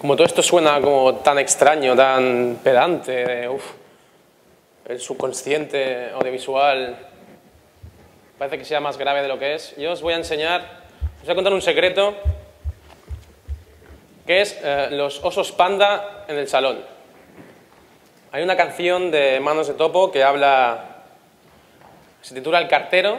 Como todo esto suena como tan extraño, tan pedante, el subconsciente audiovisual parece que sea más grave de lo que es, yo os voy a enseñar, os voy a contar un secreto, que es los osos panda en el salón. Hay una canción de Manos de Topo que se titula El cartero,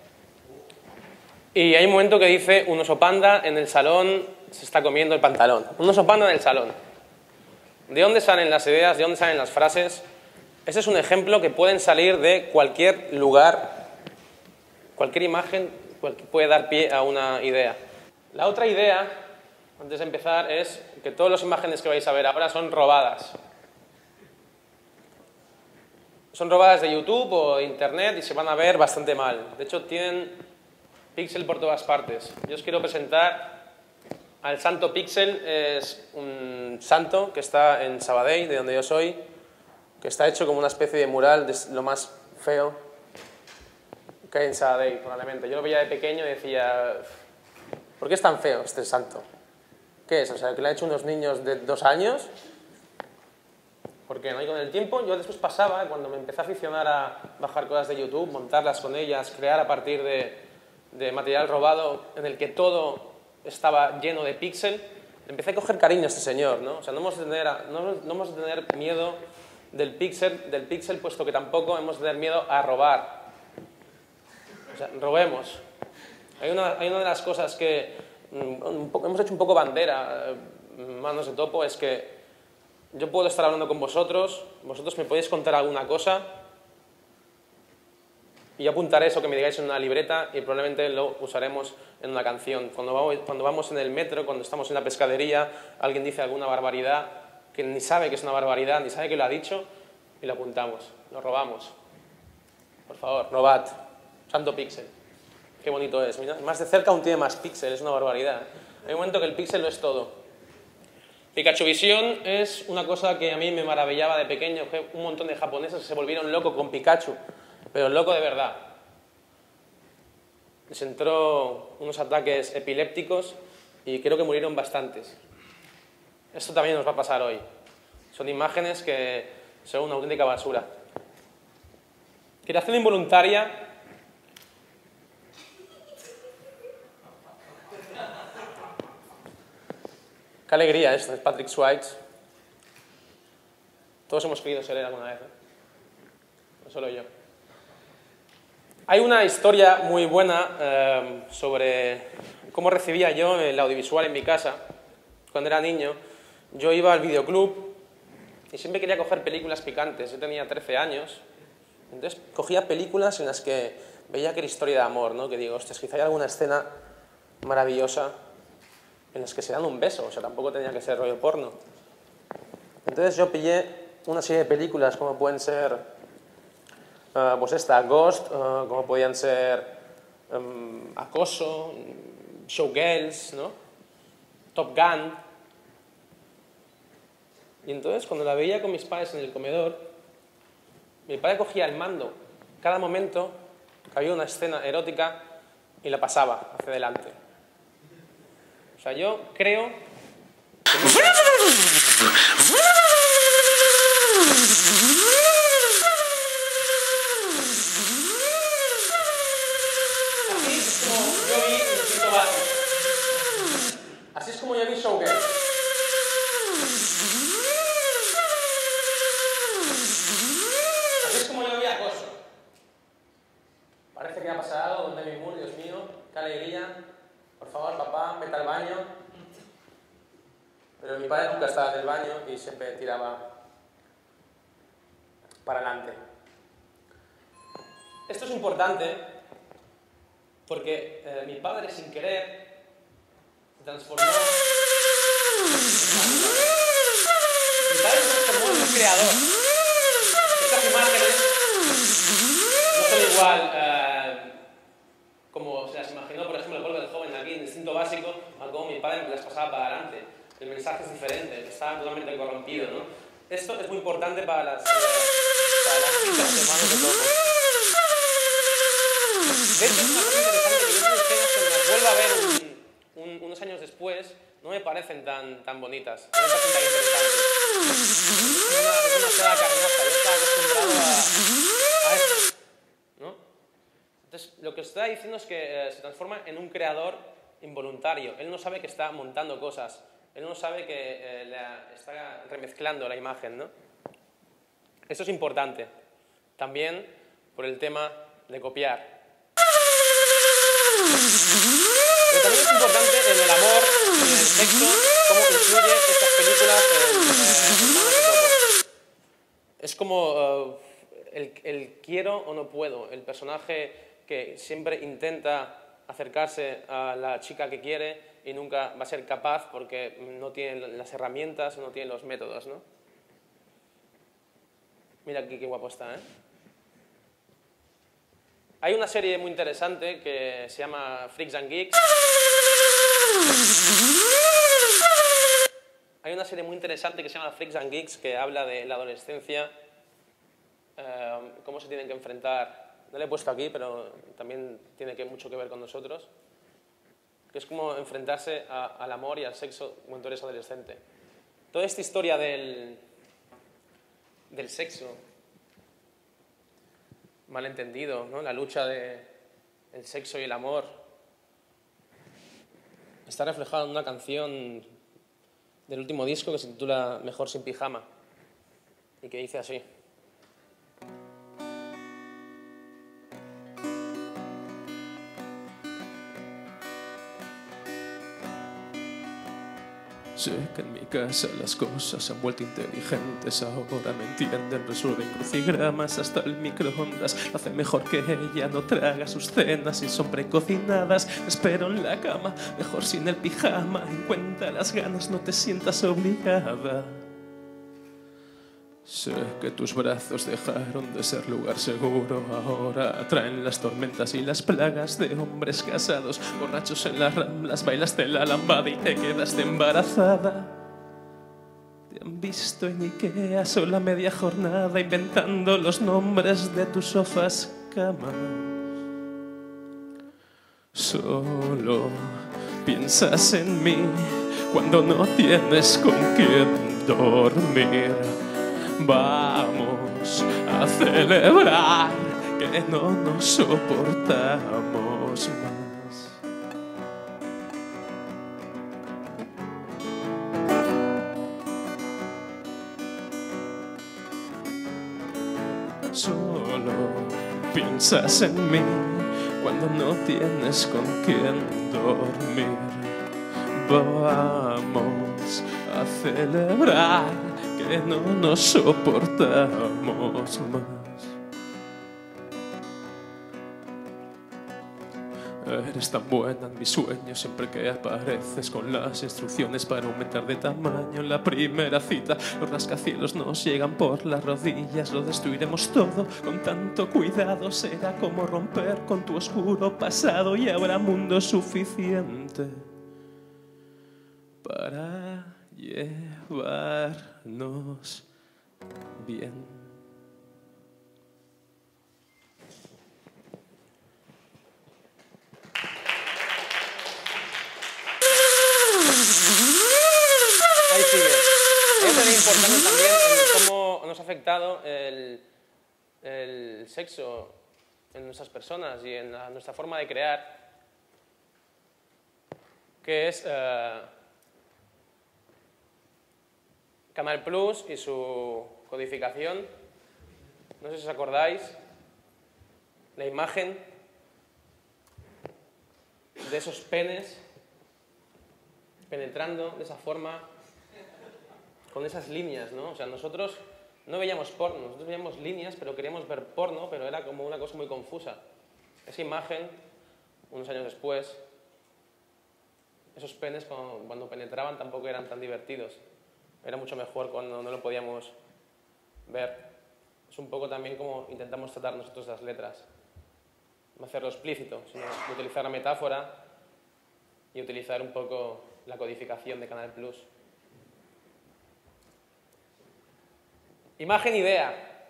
y hay un momento que dice: un oso panda en el salón se está comiendo el pantalón. Un oso panda en el salón. ¿De dónde salen las ideas? ¿De dónde salen las frases? Ese es un ejemplo que pueden salir de cualquier lugar, cualquier imagen puede dar pie a una idea. La otra idea, antes de empezar, es que todas las imágenes que vais a ver ahora son robadas. Son robadas de YouTube o de Internet y se van a ver bastante mal. De hecho, tienen píxel por todas partes. Yo os quiero presentar al Santo Píxel. Es un santo que está en Sabadell, de donde yo soy, que está hecho como una especie de mural de lo más feo que hay en Sabadell, probablemente. Yo lo veía de pequeño y decía: ¿por qué es tan feo este santo? ¿Qué es? O sea, ¿que le han hecho unos niños de 2 años? ¿Por qué no? Y con el tiempo, yo después pasaba, cuando me empecé a aficionar a bajar cosas de YouTube, montarlas con ellas, crear a partir de material robado en el que todo estaba lleno de píxel, empecé a coger cariño a este señor, ¿no? O sea, no hemos de tener miedo del píxel, puesto que tampoco hemos de tener miedo a robar. O sea, robemos. Hay una de las cosas que hemos hecho un poco bandera, Manos de Topo, es que yo puedo estar hablando con vosotros me podéis contar alguna cosa y yo apuntaré eso que me digáis en una libreta y probablemente lo usaremos en una canción. Cuando vamos en el metro, cuando estamos en la pescadería, alguien dice alguna barbaridad que ni sabe que es una barbaridad, ni sabe que lo ha dicho, y lo apuntamos, lo robamos. Por favor, robad. Santo Píxel. Qué bonito es. Mira, más de cerca aún tiene más píxel, es una barbaridad. Hay un momento que el píxel lo es todo. Pikachuvisión es una cosa que a mí me maravillaba de pequeño. Un montón de japoneses se volvieron locos con Pikachu, pero loco de verdad. Les entró unos ataques epilépticos y creo que murieron bastantes. Esto también nos va a pasar hoy. Son imágenes que son una auténtica basura. Creación involuntaria. Qué alegría esto, es Patrick Swayze. Todos hemos querido ser él alguna vez, ¿eh? No solo yo. Hay una historia muy buena sobre cómo recibía yo el audiovisual en mi casa. Cuando era niño, yo iba al videoclub y siempre quería coger películas picantes. Yo tenía 13 años, entonces cogía películas en las que veía que era historia de amor, ¿no? Que digo, ostras, quizá hay alguna escena maravillosa en las que se dan un beso, o sea, tampoco tenía que ser rollo porno. Entonces yo pillé una serie de películas como pueden ser, pues esta, Ghost, como podían ser Acoso, Showgirls, ¿no? Top Gun. Y entonces cuando la veía con mis padres en el comedor, mi padre cogía el mando. Cada momento que había una escena erótica y la pasaba hacia adelante. O sea, yo creo que así es como yo vi Showgirls. Así es como yo vi Acoso. Parece que ha pasado donde mi mul, Dios mío, qué alegría. Por favor, papá, vete al baño. Pero mi padre nunca estaba en el baño y siempre tiraba para adelante. Esto es importante porque mi padre, sin querer, se transformó. Mi padre se transformó en un creador. Estas imágenes no son igual como se las imaginó, por ejemplo, el golpe del joven aquí en Instinto Básico, a cómo mi padre me las pasaba para adelante. El mensaje es diferente, estaba totalmente corrompido, ¿no? Esto es muy importante para las chicas de Manos de Topo. De hecho, es una cosa interesante que yo escenas cuando las vuelvo a ver unos años después, no me parecen tan bonitas, no me parecen tan interesantes. Es demasiada carnaza, yo estaba acostumbrado a esto, ¿no? Entonces, lo que está diciendo es que se transforma en un creador involuntario. Él no sabe que está montando cosas, él no sabe que está remezclando la imagen, ¿no? Esto es importante, también por el tema de copiar. Pero también es importante en el amor, en el sexo, cómo influye estas películas en Manos de Topo. Es como el quiero o no puedo, el personaje que siempre intenta acercarse a la chica que quiere y nunca va a ser capaz porque no tiene las herramientas o no tiene los métodos, ¿no? Mira aquí qué guapo está, ¿eh? Hay una serie muy interesante que se llama Freaks and Geeks. Hay una serie muy interesante que se llama Freaks and Geeks que habla de la adolescencia, cómo se tienen que enfrentar. No le he puesto aquí, pero también tiene mucho que ver con nosotros. Que es como enfrentarse al amor y al sexo cuando eres adolescente. Toda esta historia del sexo malentendido, ¿no? La lucha del sexo y el amor está reflejado en una canción del último disco que se titula Mejor sin pijama y que dice así. Sé que en mi casa las cosas se han vuelto inteligentes. Ahora me entienden, resuelven crucigramas. Hasta el microondas lo hace mejor que ella. No traga sus cenas y son precocinadas. Me espero en la cama, mejor sin el pijama. Encuentra las ganas, no te sientas obligada. Sé que tus brazos dejaron de ser lugar seguro. Ahora atraen las tormentas y las plagas de hombres casados, borrachos en las ramblas. Bailaste la lambada y te quedaste embarazada. Te han visto en Ikea sola media jornada, inventando los nombres de tus sofás camas. Solo piensas en mí cuando no tienes con quién dormir. Vamos a celebrar que no nos soportamos más. Solo piensas en mí cuando no tienes con quién dormir. Vamos a celebrar que no nos soportamos más. Eres tan buena en mis sueños siempre que apareces con las instrucciones para aumentar de tamaño. En la primera cita los rascacielos nos llegan por las rodillas. Lo destruiremos todo con tanto cuidado. Será como romper con tu oscuro pasado y habrá mundo suficiente para llevarnos bien. Ahí sigue. Es muy importante también en cómo nos ha afectado el sexo en nuestras personas y en nuestra forma de crear, que es Canal Plus y su codificación. No sé si os acordáis, la imagen de esos penes penetrando de esa forma, con esas líneas, ¿no? O sea, nosotros no veíamos porno, nosotros veíamos líneas, pero queríamos ver porno, pero era como una cosa muy confusa. Esa imagen, unos años después, esos penes cuando penetraban tampoco eran tan divertidos. Era mucho mejor cuando no lo podíamos ver. Es un poco también como intentamos tratar nosotros las letras. No hacerlo explícito, sino utilizar la metáfora y utilizar un poco la codificación de Canal Plus. Imagen idea.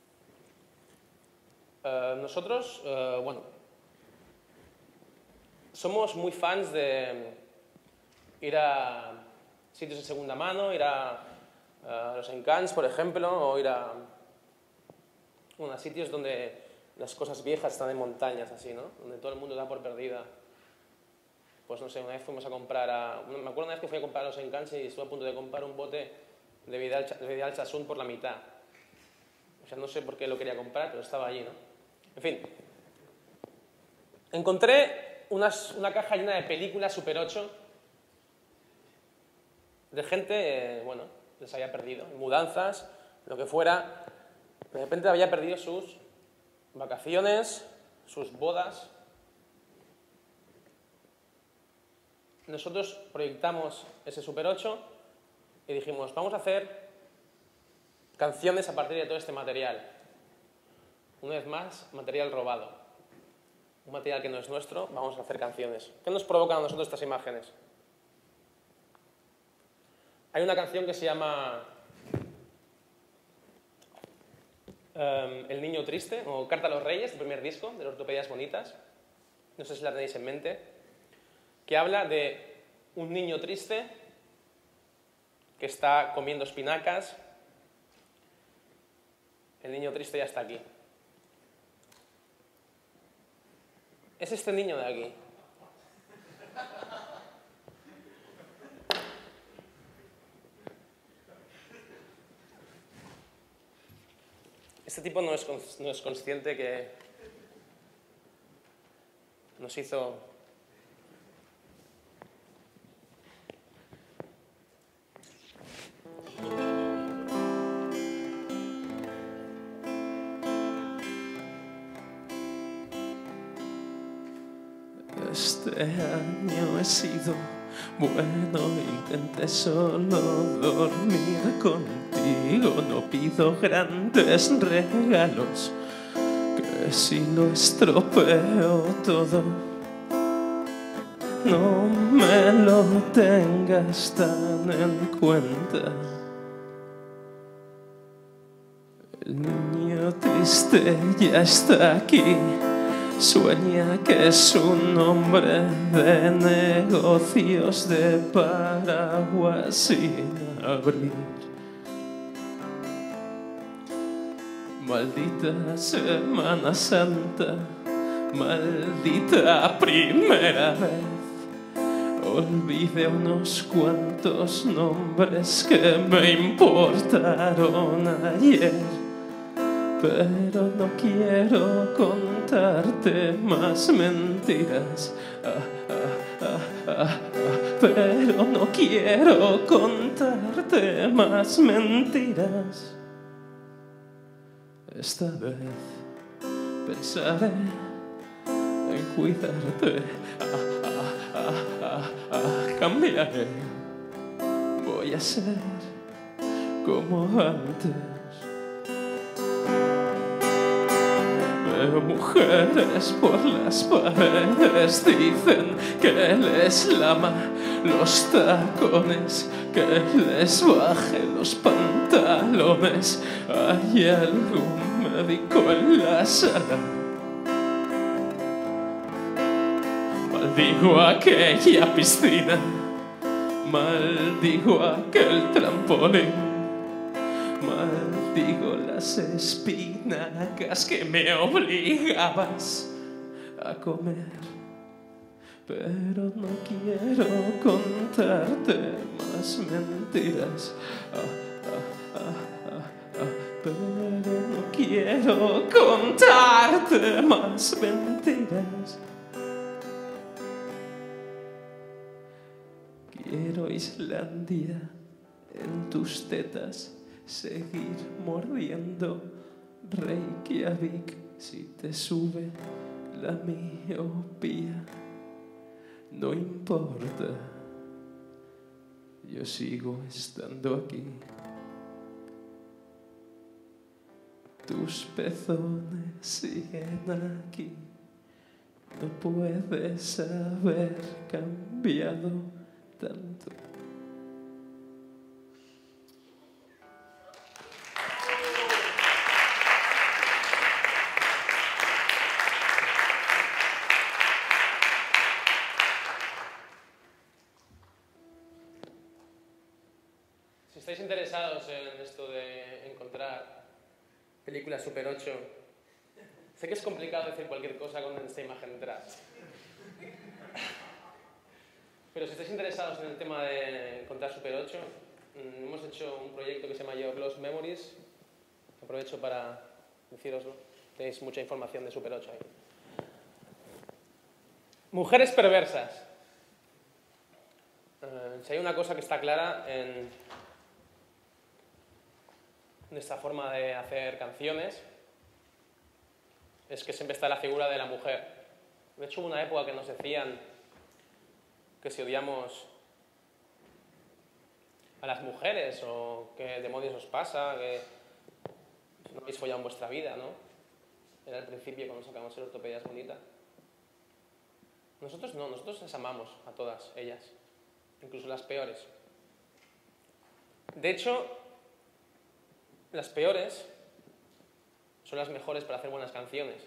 Nosotros, bueno, somos muy fans de ir a sitios de segunda mano, ir a los Encants, por ejemplo, o ir a sitios donde las cosas viejas están en montañas, así, ¿no? Donde todo el mundo da por perdida. Pues no sé, una vez fuimos a comprar me acuerdo una vez que fui a comprar a los Encants y estuve a punto de comprar un bote de Vidal Sassoon por la mitad. O sea, no sé por qué lo quería comprar, pero estaba allí, ¿no? En fin. Encontré una caja llena de películas Super 8 de gente, bueno, les había perdido, mudanzas, lo que fuera. De repente había perdido sus vacaciones, sus bodas. Nosotros proyectamos ese Super 8 y dijimos, vamos a hacer canciones a partir de todo este material. Una vez más, material robado. Un material que no es nuestro, vamos a hacer canciones. ¿Qué nos provocan a nosotros estas imágenes? Hay una canción que se llama El niño triste, o Carta a los Reyes, el primer disco de los Ortopedias Bonitas. No sé si la tenéis en mente. Que habla de un niño triste que está comiendo espinacas. El niño triste ya está aquí. Es este niño de aquí. Este tipo no es consciente que nos hizo Este año he sido bueno, intenté solo dormir contigo. No pido grandes regalos, que si lo estropeo todo, no me lo tengas tan en cuenta. El niño triste ya está aquí. Sueña que es un hombre de negocios, de paraguas sin abrir. Maldita Semana Santa, maldita primera vez. Olvidé unos cuantos nombres que me importaron ayer. Pero no quiero contarte más mentiras. Pero no quiero contarte más mentiras. Esta vez pensaré en cuidarte. Cambiaré. Voy a ser como antes. Veo mujeres por las paredes, dicen que les lama los tacones, que les baje los pantalones. Hay algún médico en la sala. Maldigo aquella piscina, maldigo aquel trampolín. Maldigo las espinacas que me obligabas a comer. Pero no quiero contarte más mentiras. Pero no quiero contarte más mentiras. Quiero Islandia en tus tetas, seguir mordiendo Reykjavik si te sube la miopía. No importa, yo sigo estando aquí. Tus pezones siguen aquí. No puedes haber cambiado tanto. interesados en esto de encontrar películas Super 8, sé que es complicado decir cualquier cosa con esta imagen detrás. Pero si estáis interesados en el tema de encontrar Super 8, hemos hecho un proyecto que se llama Your Lost Memories. Aprovecho para decíroslo. Tenéis mucha información de Super 8 ahí. Mujeres perversas. Si hay una cosa que está clara en esta forma de hacer canciones, es que siempre está la figura de la mujer. De hecho, hubo una época que nos decían que si odiamos a las mujeres o qué demonios os pasa, que no habéis follado en vuestra vida, ¿no? Era el principio cuando sacamos el Ortopedia es Bonita. Nosotros no, nosotros las amamos a todas ellas, incluso las peores. De hecho, las peores son las mejores para hacer buenas canciones.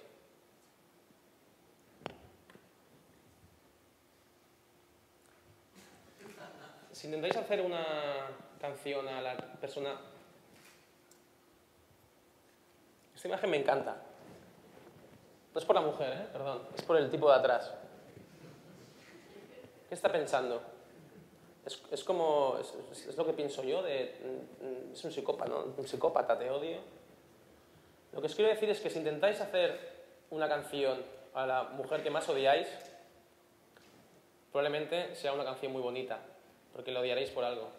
Si intentáis hacer una canción a la persona... Esta imagen me encanta. No es por la mujer, perdón, es por el tipo de atrás. ¿Qué está pensando? Es como... Es lo que pienso yo es un psicópata, ¿no? Un psicópata, te odio. Lo que os quiero decir es que si intentáis hacer una canción a la mujer que más odiáis, probablemente sea una canción muy bonita, porque la odiaréis por algo.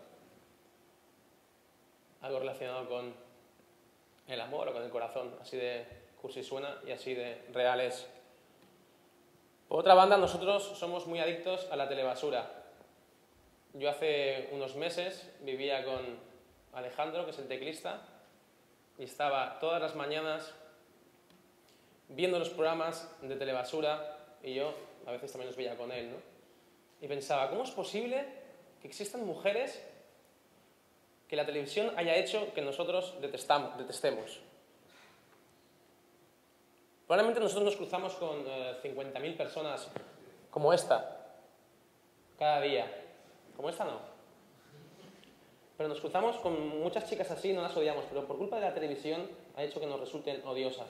Algo relacionado con el amor o con el corazón. Así de cursi suena y así de real es. Por otra banda, nosotros somos muy adictos a la telebasura. Yo hace unos meses vivía con Alejandro, que es el teclista, y estaba todas las mañanas viendo los programas de telebasura, y yo a veces también los veía con él, ¿no? Y pensaba, ¿cómo es posible que existan mujeres que la televisión haya hecho que nosotros detestemos? Probablemente nosotros nos cruzamos con 50.000 personas como esta, cada día. Como esta no. Pero nos cruzamos con muchas chicas así, no las odiamos, pero por culpa de la televisión ha hecho que nos resulten odiosas.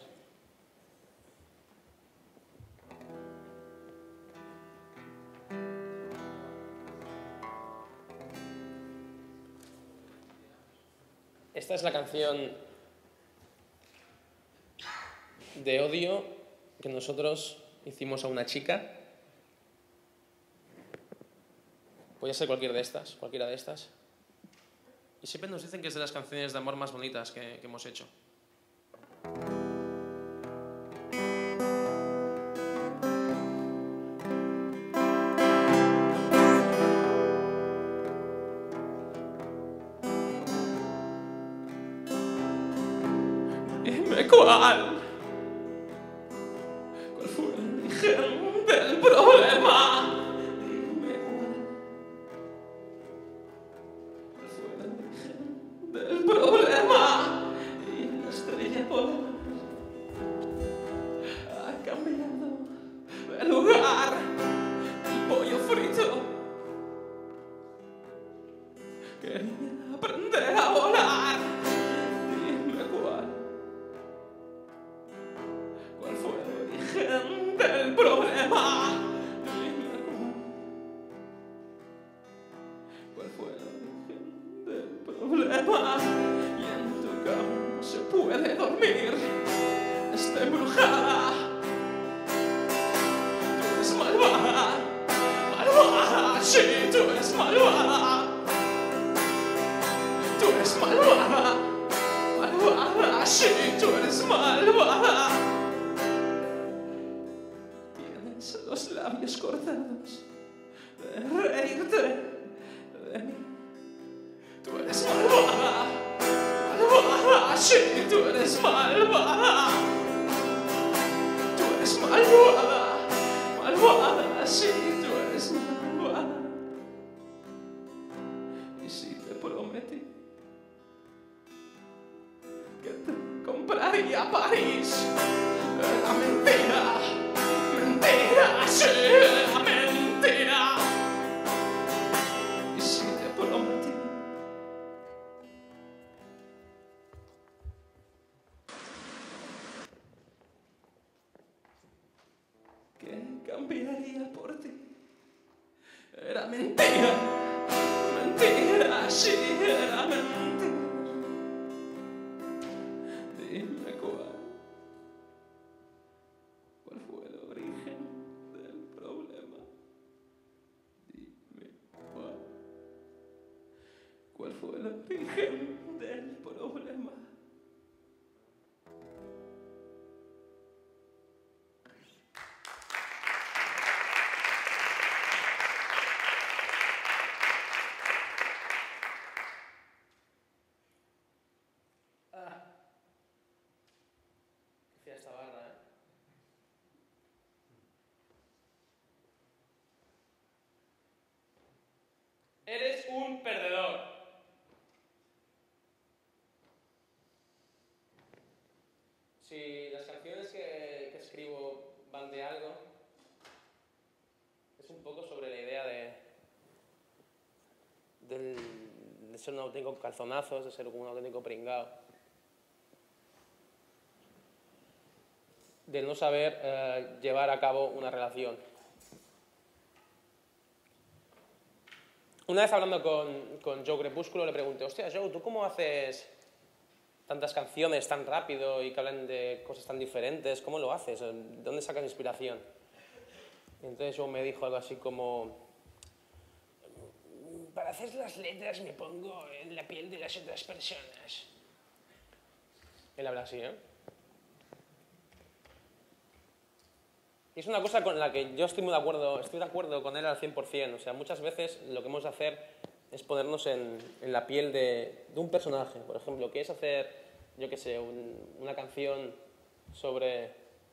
Esta es la canción de odio que nosotros hicimos a una chica. Podría ser cualquiera de estas. Y siempre nos dicen que es de las canciones de amor más bonitas que hemos hecho. Dime cuál fue el origen del problema. Dime cuál fue el origen del problema. Y la estrella polar ha cambiado de lugar. El pollo frito quería aprender a volar. Dime cuál fue el origen del problema. Dime cuál fue el origen del problema. Y en tu cama no se puede dormir, está embrujada. Tú eres malvada, malvada, sí, tú eres malvada. Tú eres malvada, malvada, sí, tú eres malvada. Tienes los labios cortados de reírte de mí. Tú eres malvada, malvada, sí, tú eres malvada. Tú eres malvada, malvada, sí, tú eres malvada. Y si te prometí que te compraría París, era mentira, mentira, sí, era mentira. Y si te prometí que cambiaría por ti. Era mentira, mentira, sí, era mentira. Dime cuál fue el origen del problema. Dime cuál fue el origen del problema. Esta barra, ¿eh? Eres un perdedor. Si las canciones que escribo van de algo, es un poco sobre la idea de ser un auténtico calzonazos, de ser un auténtico pringao. De no saber llevar a cabo una relación. Una vez hablando con Joe Crepúsculo le pregunté, hostia, Joe, ¿tú cómo haces tantas canciones tan rápido y que hablan de cosas tan diferentes? ¿Cómo lo haces? ¿De dónde sacas inspiración? Y entonces Joe me dijo algo así como, para hacer las letras me pongo en la piel de las otras personas. Él habla así, ¿eh? Y es una cosa con la que yo estoy de acuerdo con él al 100%. O sea, muchas veces lo que hemos de hacer es ponernos en la piel de un personaje. Por ejemplo, ¿quieres hacer, yo qué sé, una canción sobre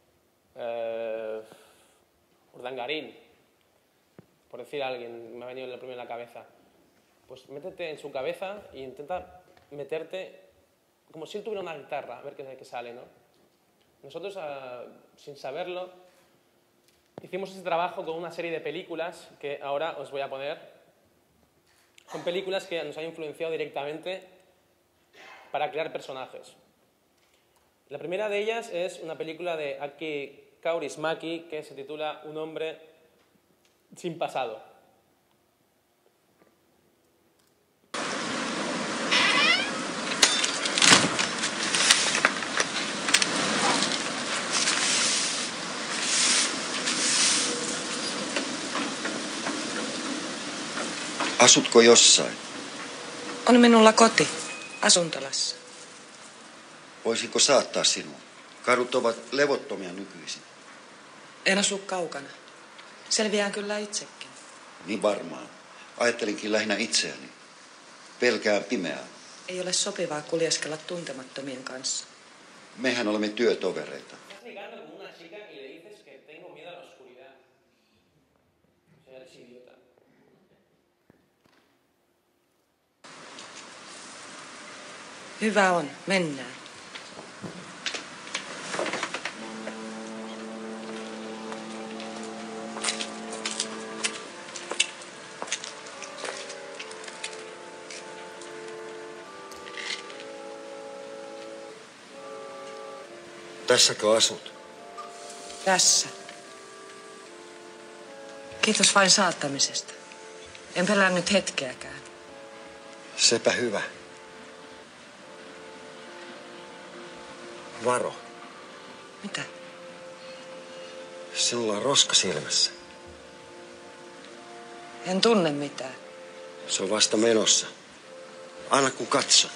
Urdangarín? Por decir a alguien, me ha venido lo primero en la cabeza. Pues métete en su cabeza e intenta meterte como si él tuviera una guitarra, a ver qué sale, ¿no? Nosotros, sin saberlo, hicimos ese trabajo con una serie de películas que ahora os voy a poner. Son películas que nos han influenciado directamente para crear personajes. La primera de ellas es una película de Aki Kaurismäki que se titula Un hombre sin pasado. Asutko jossain? On minulla koti, asuntolassa. Voisiko saattaa sinua? Kadut ovat levottomia nykyisin. En asu kaukana. Selviään kyllä itsekin. Niin varmaan. Ajattelinkin lähinnä itseäni. Pelkään pimeää. Ei ole sopivaa kuljeskella tuntemattomien kanssa. Mehän olemme työtovereita. Hyvä on, mennään. Tässäkö asut? Tässä. Kiitos vain saattamisesta. En pelännyt hetkeäkään. Sepä hyvä. Varo. Mitä? Sinulla on roska silmässä. En tunne mitään. Se on vasta menossa. Anna kun katso.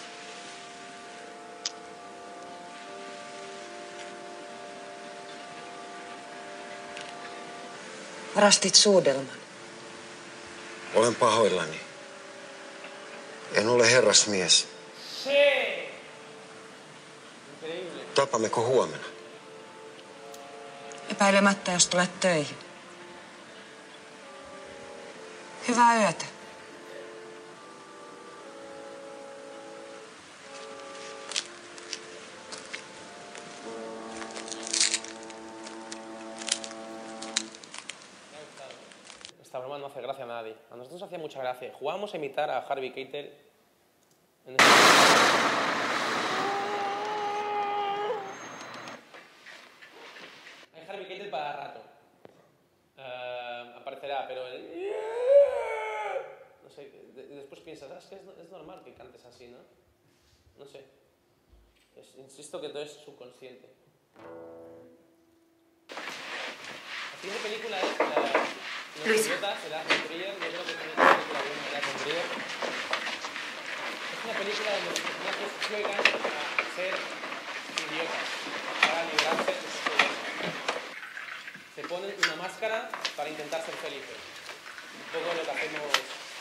Varastit suudelman. Olen pahoillani. En ole herrasmies. Tapammeko huomenna? Epäilemättä, jos tulet töihin. Hyvää yötä. Esta broma no hace gracia a nadie. A nosotros hacía mucha gracia. Jugábamos a imitar a Harvey Keitel en Hay Harvey Keitel para rato. aparecerá, pero no sé, después piensas, es que es normal que cantes así, ¿no? No sé. Insisto que todo es subconsciente. La siguiente película es Los Idiotas, de Lars von Trier. Yo creo que es una película buena de Lars von Trier. Es una película donde los personajes juegan a ser idiotas para liberarse de sus problemas. Se ponen una máscara para intentar ser felices. Un poco lo que hacemos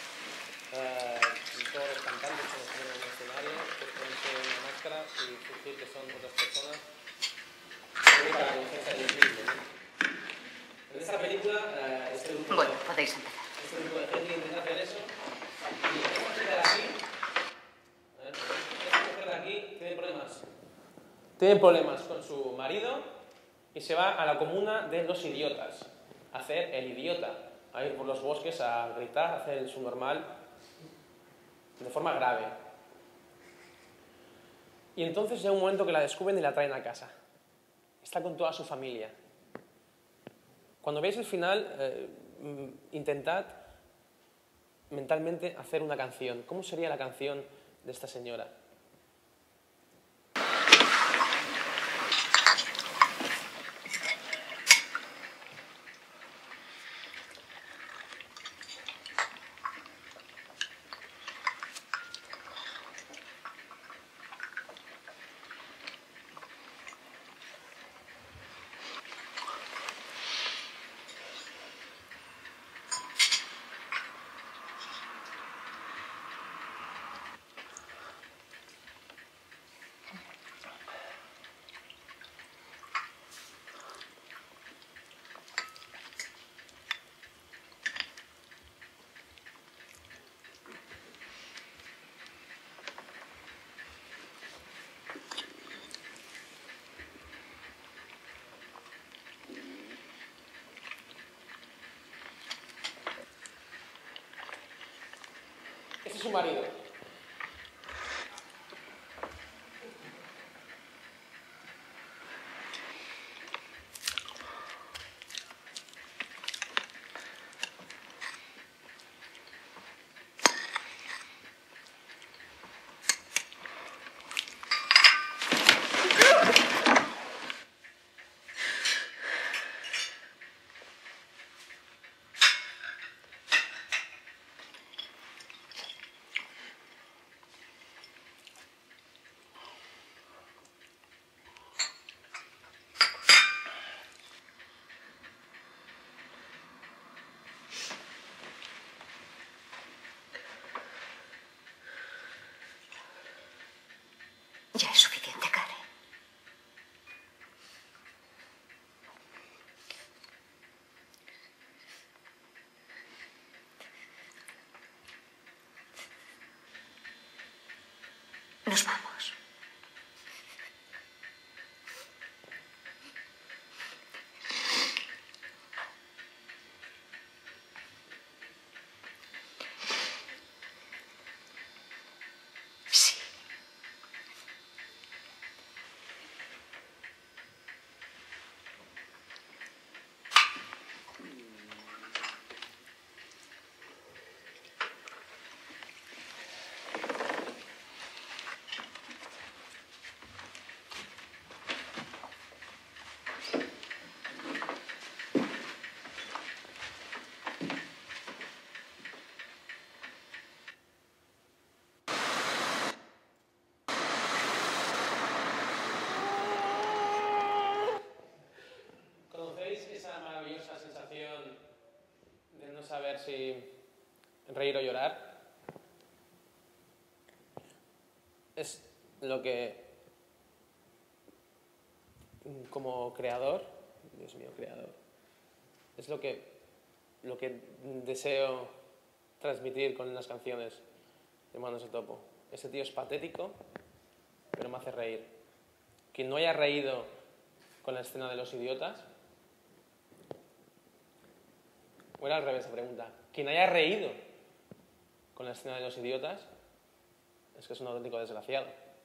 todos los cantantes cuando se ponen en un escenario, que ponerse una máscara y fingir que son otras personas. Para la defensa del mismo, ¿no? En esta película, este grupo, bueno, podéis empezar. Este grupo de gente intenta hacer eso. Y esta mujer de aquí tiene problemas. Tiene problemas con su marido y se va a la comuna de los idiotas a hacer el idiota, a ir por los bosques a gritar, a hacer su normal de forma grave. Y entonces llega un momento que la descubren y la traen a casa. Está con toda su familia. Cuando veáis el final, intentad mentalmente hacer una canción. ¿Cómo sería la canción de esta señora? Ese es su marido. Ya es suficiente, Karen. Nos vamos. Sí. ¿Conocéis esa maravillosa sensación de no saber si reír o llorar? Es lo que, como creador, Dios mío, creador, es lo que deseo transmitir con las canciones de Manos de Topo. Ese tío es patético, pero me hace reír. Quien no haya reído con la escena de los idiotas, o era al revés la pregunta, quien haya reído con la escena de los idiotas, es que es un auténtico desgraciado.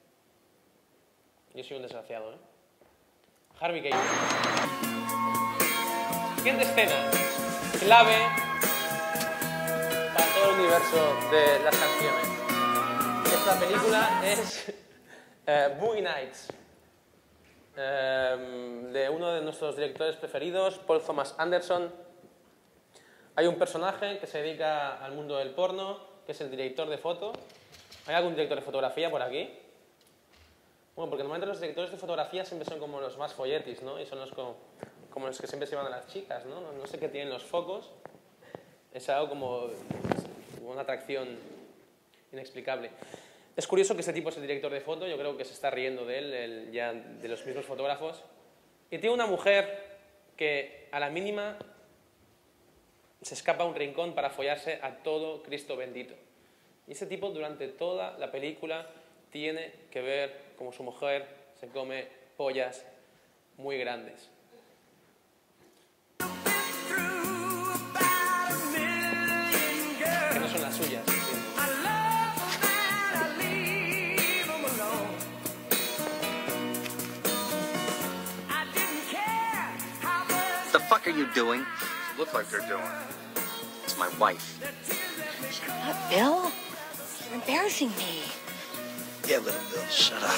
Yo soy un desgraciado, ¿eh? Harvey Keitel. Siguiente escena. clave para todo el universo de las canciones. Esta película es Boogie Nights, de uno de nuestros directores preferidos, Paul Thomas Anderson. Hay un personaje que se dedica al mundo del porno, que es el director de foto. ¿Hay algún director de fotografía por aquí? Bueno, porque normalmente los directores de fotografía siempre son como los más folletis, ¿no? Y son los como los que siempre se llevan a las chicas, ¿no? No sé qué tienen los focos. Es algo como una atracción inexplicable. Es curioso que este tipo es el director de foto. Yo creo que se está riendo de él, ya de los mismos fotógrafos. Y tiene una mujer que a la mínima se escapa a un rincón para follarse a todo Cristo bendito. Y ese tipo durante toda la película tiene que ver como su mujer se come pollas muy grandes. Que no son las suyas. What the fuck are you doing? Look like they're doing. It's my wife. Shut up, Bill. You're embarrassing me. Yeah, little Bill, shut up.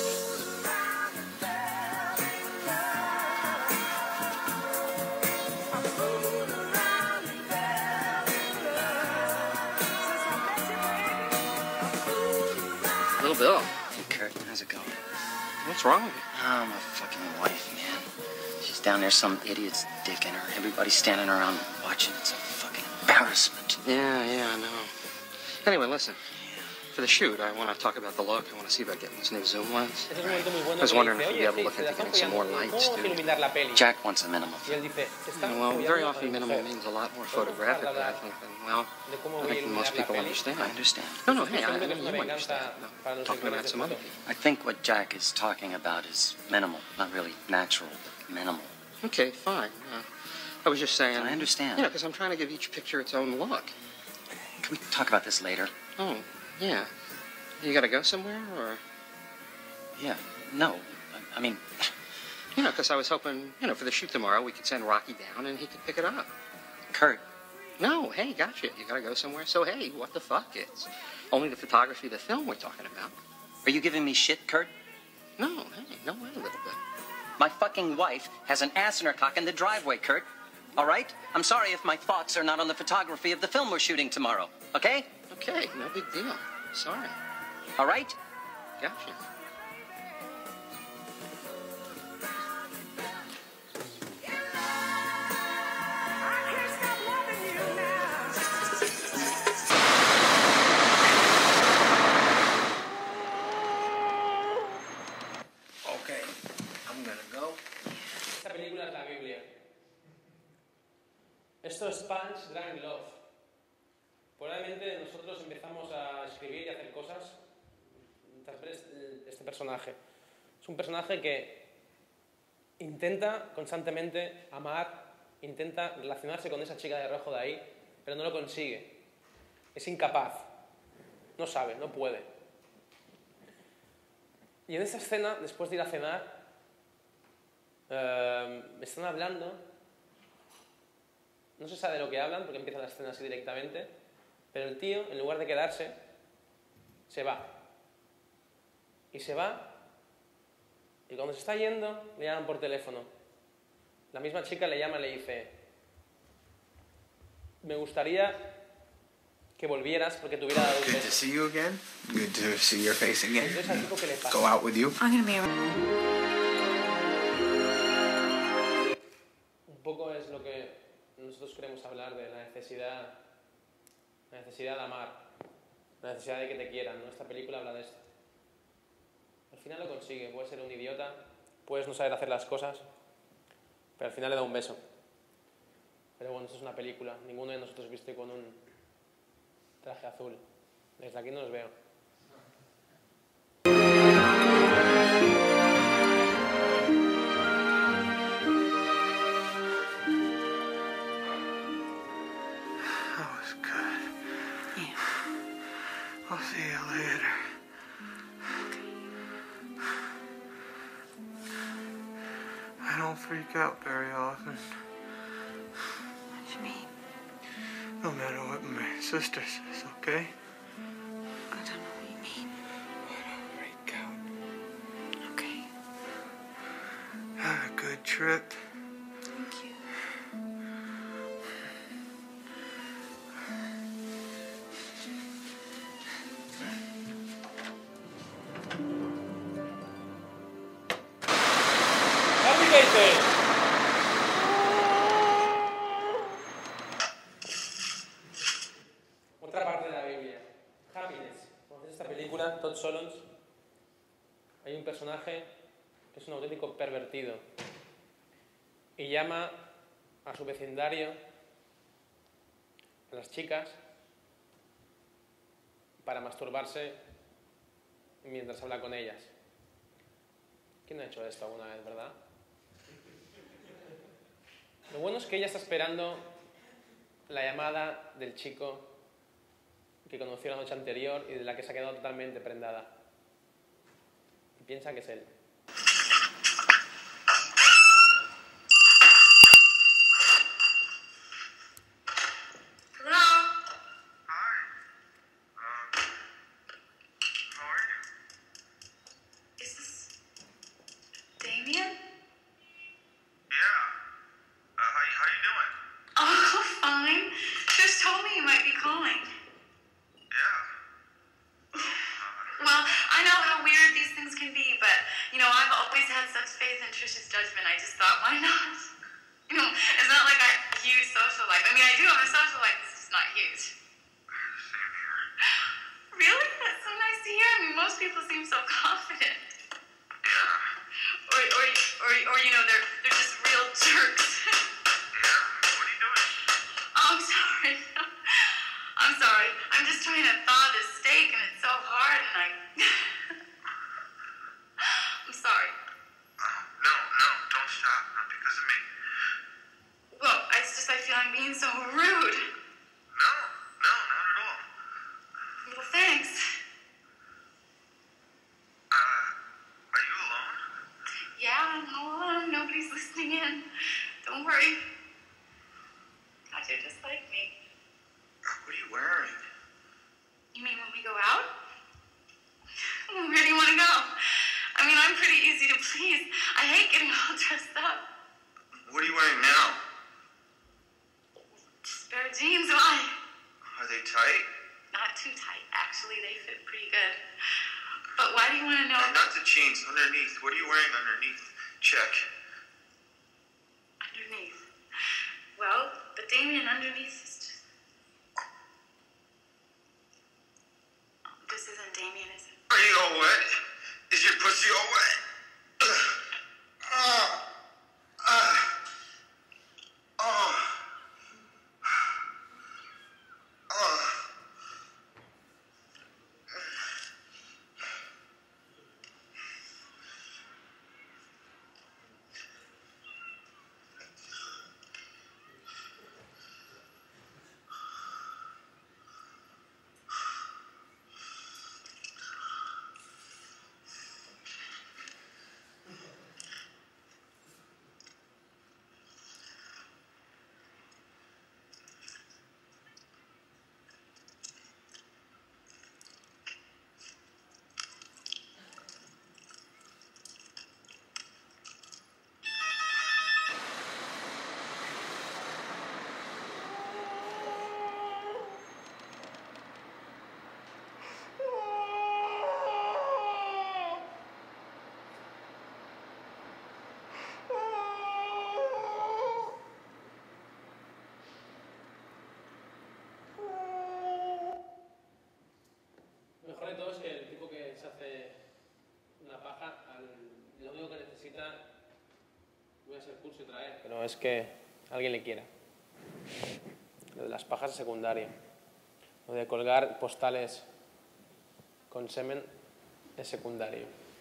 Little Bill. Hey, Kurt, how's it going? What's wrong with you? Oh, my fucking wife, man. She's down there, some idiot's dicking her. Everybody's standing around watching. It's a fucking embarrassment. Yeah, I know. Anyway, listen. For the shoot, I want to talk about the look. I want to see about getting this new zoom lens. Este es un momento muy bueno. I was Que wondering dice, if you'd be oye, able to look sí, into se la getting están some more follando. lights, ¿Cómo dude. iluminar la peli? Jack wants a minimal. Y él dice, se están Well, follando very a often mi minimal mujer. means a lot more Podemos photographic, hablar I think, than, well, de cómo I voy a think most iluminar la people peli. understand. I understand. No, hey, I Siento que know es una you venganza understand. para No, los talking about directores some de other foto. people. I think what Jack is talking about is minimal. Not really natural, but minimal. Okay, fine. I was just saying. I understand. Yeah, because I'm trying to give each picture its own look. Can we talk about this later? Oh, yeah. You gotta go somewhere, or? Yeah. No. I mean, You know, because I was hoping, for the shoot tomorrow, we could send Rocky down and he could pick it up. Kurt. No, hey, gotcha. You gotta go somewhere. So, hey, what the fuck? It's only the photography of the film we're talking about. Are you giving me shit, Kurt? No, hey, no way, a little bit. My fucking wife has an ass in her cock in the driveway, Kurt. All right? I'm sorry if my thoughts are not on the photography of the film we're shooting tomorrow. Okay? Okay, no big deal. Sorry. All right? Gotcha. Okay, I'm gonna go. Esta película es la Biblia. Esto es Punch Drunk Love. Probablemente nosotros empezamos a escribir y a hacer cosas tras ver este personaje. Es un personaje que intenta constantemente amar, intenta relacionarse con esa chica de rojo de ahí, pero no lo consigue. Es incapaz. No sabe, no puede. Y en esta escena, después de ir a cenar, están hablando. No se sabe de lo que hablan porque empieza la escena así directamente, pero el tío, en lugar de quedarse, se va. Y se va, y cuando se está yendo, le llaman por teléfono. La misma chica le llama y le dice: me gustaría que volvieras porque te hubiera dado un Good to beso. see you again. Good to see your face again. Entonces al tipo que le pasa. Go out with you. I'm gonna be around. Un poco es lo que nosotros queremos hablar de la necesidad de amar, la necesidad de que te quieran, ¿no? Esta película habla de esto. Al final lo consigue, puedes ser un idiota, puedes no saber hacer las cosas, pero al final le da un beso. Pero bueno, esto es una película, ninguno de nosotros viste con un traje azul. Desde aquí no los veo. That was good. Yeah. I'll see you later. I don't freak out very often. What do you mean? No matter what my sister says, okay? I don't know what you mean. Freak out. Okay. Have a good trip. Thank you. Otra parte de la Biblia. Happiness. ¿Conoces esta película, Todd Solondz? Hay un personaje que es un auténtico pervertido y llama a su vecindario, a las chicas, para masturbarse mientras habla con ellas. ¿Quién ha hecho esto alguna vez, verdad? Lo bueno es que ella está esperando la llamada del chico que conoció la noche anterior y de la que se ha quedado totalmente prendada. Y piensa que es él. Pero es que alguien le quiera. Lo de las pajas es secundario. Lo de colgar postales con semen es secundario.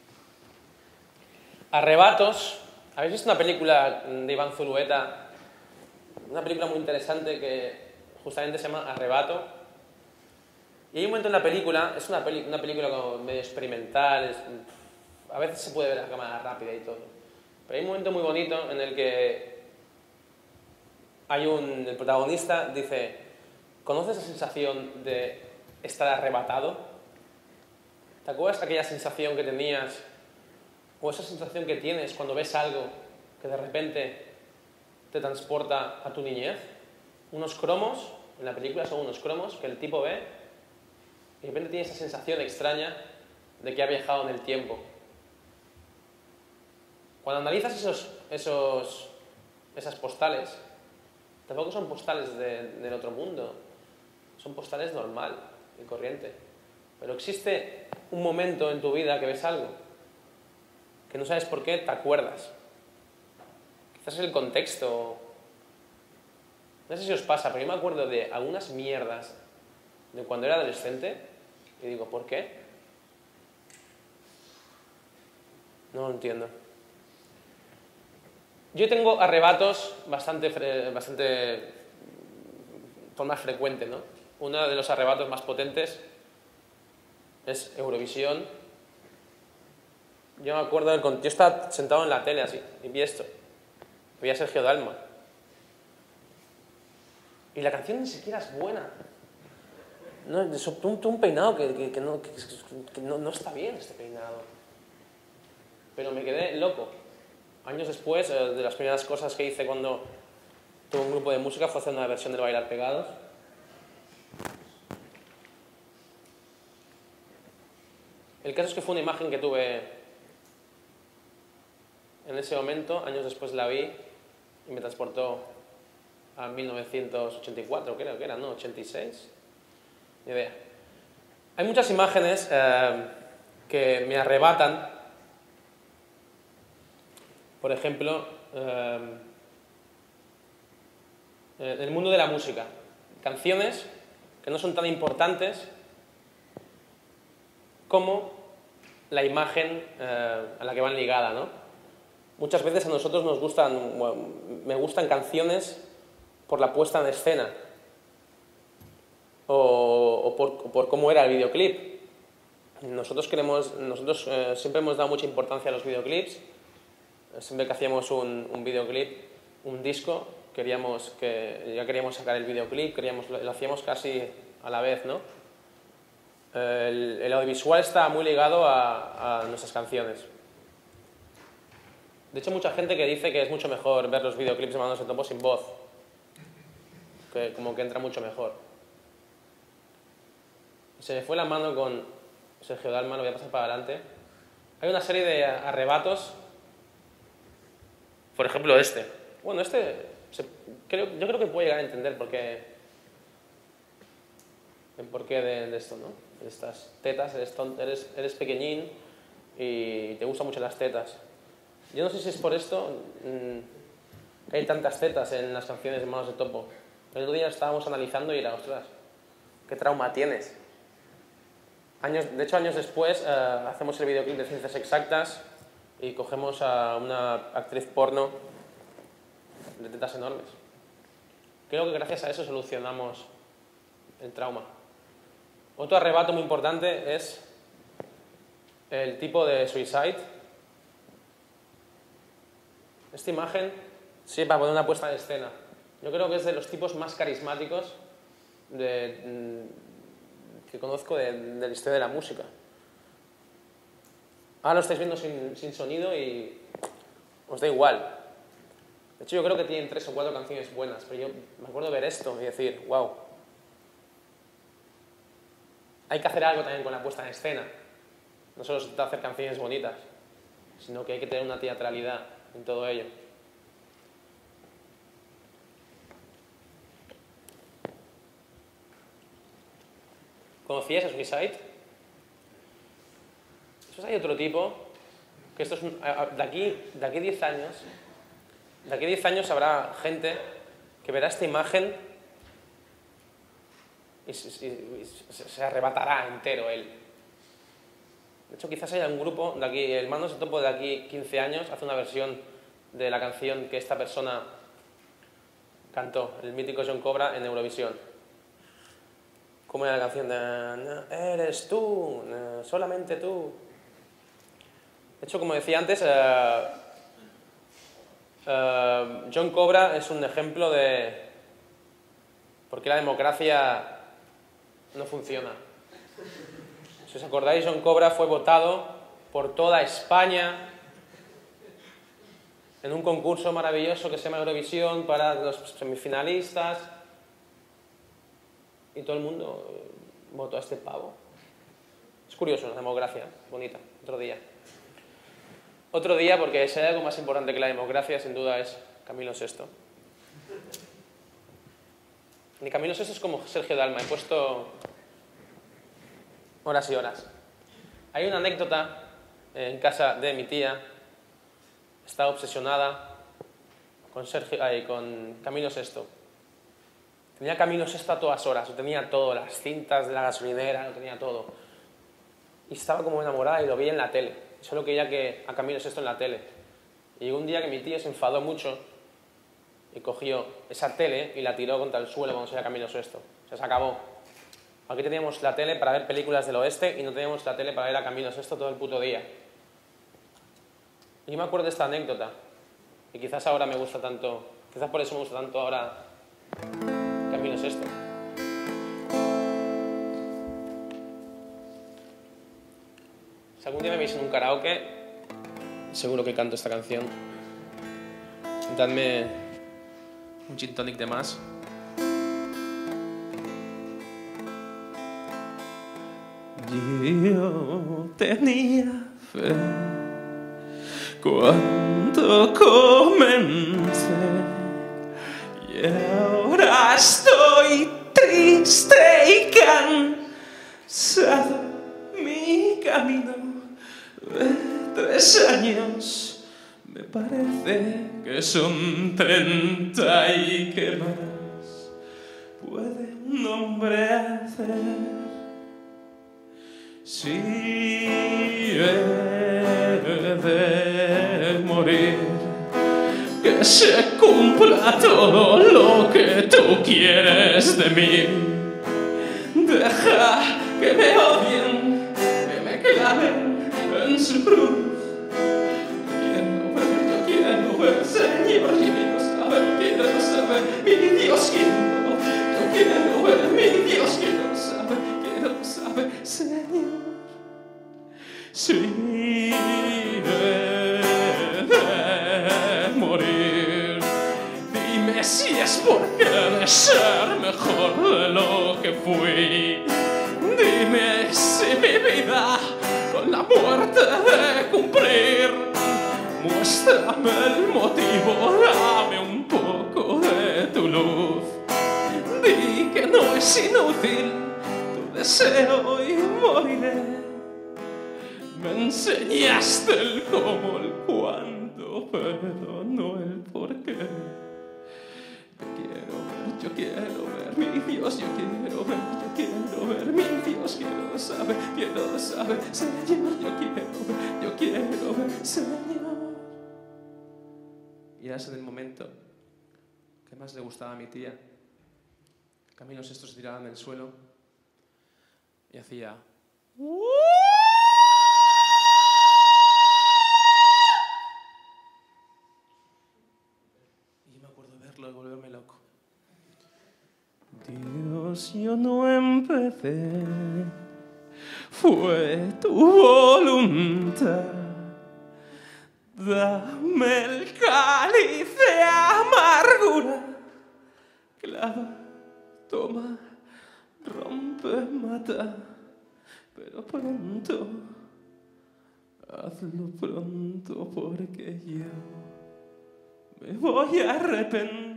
Arrebatos. ¿Habéis visto una película de Iván Zulueta? Una película muy interesante que justamente se llama Arrebato. Y hay un momento en la película, es una película como medio experimental, a veces se puede ver a cámara rápida y todo. Pero hay un momento muy bonito en el que el protagonista dice: ¿Conoces esa sensación de estar arrebatado? ¿Te acuerdas de aquella sensación que tenías o esa sensación que tienes cuando ves algo que de repente te transporta a tu niñez? Unos cromos, en la película son unos cromos que el tipo ve y de repente tiene esa sensación extraña de que ha viajado en el tiempo. Cuando analizas esas postales, tampoco son postales del otro mundo, son postales normal y corriente. Pero existe un momento en tu vida que ves algo, que no sabes por qué, te acuerdas. Quizás es el contexto. No sé si os pasa, pero yo me acuerdo de algunas mierdas de cuando era adolescente y digo, ¿por qué? No lo entiendo. Yo tengo arrebatos bastante forma frecuente, ¿no? Uno de los arrebatos más potentes es Eurovisión. Yo me acuerdo, yo estaba sentado en la tele así, y vi esto. Vi a Sergio Dalma. Y la canción ni siquiera es buena. No, es un peinado que no está bien, este peinado. Pero me quedé loco. Años después, de las primeras cosas que hice cuando tuve un grupo de música fue hacer una versión de Bailar Pegados. El caso es que fue una imagen que tuve en ese momento, años después la vi y me transportó a 1984, creo que era, ¿no? 86, ni idea. Hay muchas imágenes que me arrebatan. Por ejemplo, en el mundo de la música, canciones que no son tan importantes como la imagen a la que van ligadas, ¿no? Muchas veces a nosotros me gustan canciones por la puesta en escena o por cómo era el videoclip. Nosotros siempre hemos dado mucha importancia a los videoclips. Siempre que hacíamos un videoclip, un disco, ya queríamos sacar el videoclip, lo hacíamos casi a la vez, ¿no? El audiovisual está muy ligado a nuestras canciones. De hecho, mucha gente que dice que es mucho mejor ver los videoclips de Manos de Topo sin voz, que como que entra mucho mejor. Se me fue la mano con Sergio Dalma, lo voy a pasar para adelante. Hay una serie de arrebatos. Por ejemplo, este. Bueno, yo creo que puedo llegar a entender el porqué de esto, ¿no? De estas tetas, eres pequeñín y te gustan mucho las tetas. Yo no sé si es por esto que hay tantas tetas en las canciones de Manos de Topo. El otro día estábamos analizando y era, ostras, ¿qué trauma tienes? De hecho, años después hacemos el videoclip de Ciencias Exactas y cogemos a una actriz porno de tetas enormes. Creo que gracias a eso solucionamos el trauma. Otro arrebato muy importante es el tipo de Suicide. Esta imagen, sí, para poner una puesta en escena. Yo creo que es de los tipos más carismáticos que conozco de la historia de la música. Ahora lo estáis viendo sin sonido y os da igual. De hecho, yo creo que tienen 3 o 4 canciones buenas, pero yo me acuerdo de ver esto y decir, wow. Hay que hacer algo también con la puesta en escena. No solo se trata de hacer canciones bonitas, sino que hay que tener una teatralidad en todo ello. ¿Conocías a Suicide? Después hay otro tipo, que esto es de aquí 10 años, de aquí 10 años habrá gente que verá esta imagen y se arrebatará entero él. De hecho, quizás haya un grupo de aquí, el Manos de Topo de aquí 15 años hace una versión de la canción que esta persona cantó, el mítico John Cobra, en Eurovisión. ¿Cómo era la canción? Eres tú, solamente tú. De hecho, como decía antes, John Cobra es un ejemplo de por qué la democracia no funciona. Si os acordáis, John Cobra fue votado por toda España en un concurso maravilloso que se llama Eurovisión para los semifinalistas, y todo el mundo votó a este pavo. Es curioso, la democracia, bonita. Otro día. Otro día, porque si hay algo más importante que la democracia, sin duda es Camilo VI. Y Camilo VI es como Sergio Dalma, he puesto horas y horas. Hay una anécdota en casa de mi tía, está obsesionada con Camilo VI. Tenía Camilo VI a todas horas, lo tenía todo, las cintas de la gasolinera, lo tenía todo. Y estaba como enamorada y lo veía en la tele. Solo quería que a Camilo VI en la tele. Y un día que mi tía se enfadó mucho y cogió esa tele y la tiró contra el suelo cuando salía Camilo VI. O sea, se acabó. Aquí teníamos la tele para ver películas del oeste y no teníamos la tele para ver a Camilo VI todo el puto día. Y yo me acuerdo de esta anécdota. Y quizás ahora me gusta tanto, quizás por eso me gusta tanto ahora Camilo VI. Si algún día me veis en un karaoke, seguro que canto esta canción. Dadme un gin tonic de más. Yo tenía fe cuando comencé y ahora estoy triste y cansado. Mi camino de 3 años me parece que son 30 y que más puede un hombre hacer. Si he de morir, que se cumpla todo lo que tú quieres de mí. Deja que me odien, que me claven en su cruz. Yo quiero ver, Señor, quiero saber, mi Dios, quiero ver, mi Dios, quiero saber, Señor. Si he de morir, dime si es porque de ser mejor de lo que fui. Dime si mi vida con la muerte de cumplir. Muéstrame el motivo, dame un poco de tu luz. Di que no es inútil tu deseo y moriré. Me enseñaste el cómo, el cuándo, pero no el porqué. Yo quiero ver, mi Dios, yo quiero ver, mi Dios, quiero saber, Señor, yo quiero ver, Señor. Y era ese el momento que más le gustaba a mi tía. Camilo VI se tiraba en el suelo y hacía... Y me acuerdo de verlo y volverme loco. Dios, yo no empecé, fue tu voluntad. Dame el cáliz de amargura, clava, toma, rompe, mata, pero pronto, hazlo pronto porque yo me voy a arrepentir.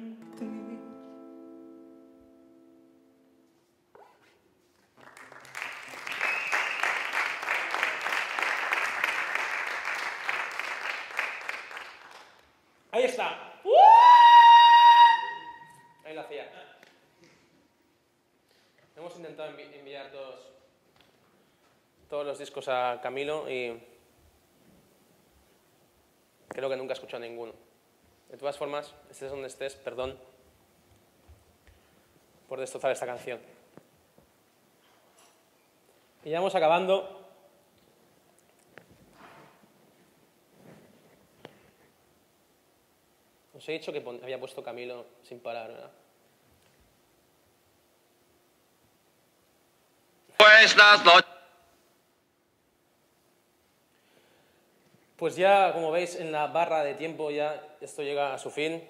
Ahí está. Ahí lo hacía. Hemos intentado enviar todos los discos a Camilo y creo que nunca he escuchado ninguno. De todas formas, estés donde estés, perdón por destrozar esta canción. Y ya vamos acabando. Os he dicho que había puesto Camilo sin parar, ¿verdad? Buenas noches. Pues ya, como veis, en la barra de tiempo ya esto llega a su fin.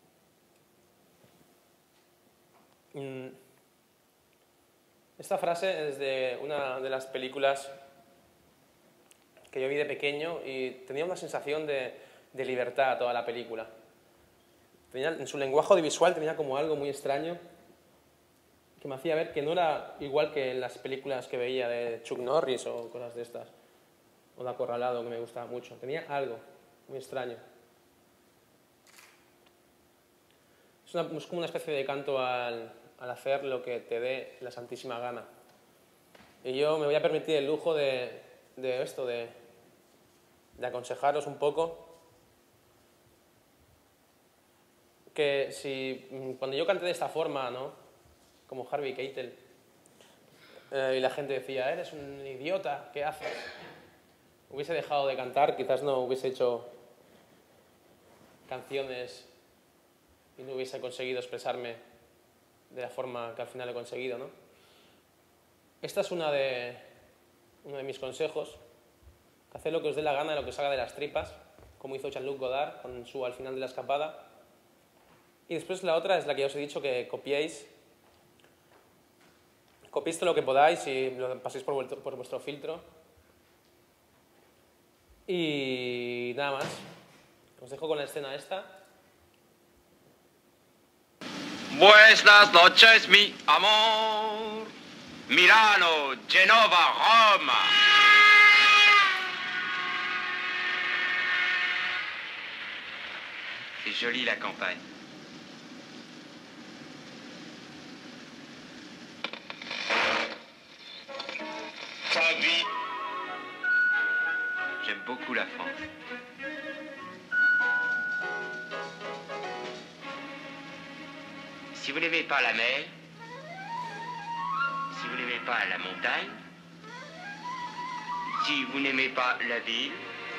Esta frase es de una de las películas que yo vi de pequeño y tenía una sensación de libertad toda la película. En su lenguaje audiovisual tenía como algo muy extraño que me hacía ver que no era igual que en las películas que veía de Chuck Norris o cosas de estas, o de Acorralado, que me gustaba mucho. Tenía algo muy extraño. Es como una especie de canto al hacer lo que te dé la santísima gana. Y yo me voy a permitir el lujo de aconsejaros un poco que si cuando yo canté de esta forma, ¿no?, como Harvey Keitel, y la gente decía, eres un idiota, ¿qué haces? Hubiese dejado de cantar, quizás no hubiese hecho canciones y no hubiese conseguido expresarme de la forma que al final he conseguido, ¿no? Esta es uno de mis consejos, que haced lo que os dé la gana, lo que os haga de las tripas, como hizo Jean-Luc Godard con su Al final de la escapada. Y después la otra es la que ya os he dicho, que copiéis todo lo que podáis y lo paséis por vuestro filtro. Y nada más. Os dejo con la escena esta. Buenas noches, mi amor. Milano, Genova, Roma. C'est joli la campagne. J'aime beaucoup la France. Si vous n'aimez pas la mer, si vous n'aimez pas la montagne, si vous n'aimez pas la ville,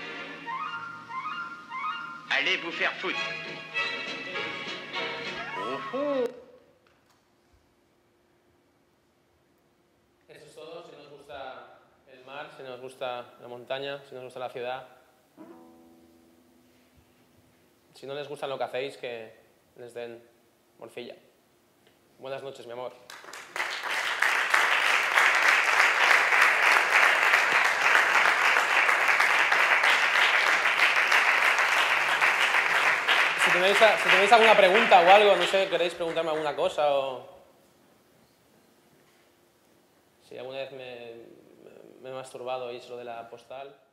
allez vous faire foutre. Eso es todo. Si nos gusta el mar, si nos gusta la montaña, si nos gusta la ciudad. Si no les gusta lo que hacéis, que les den morcilla. Buenas noches, mi amor. Si tenéis alguna pregunta o algo, no sé, queréis preguntarme alguna cosa o... Si alguna vez me he masturbado y es lo de la postal...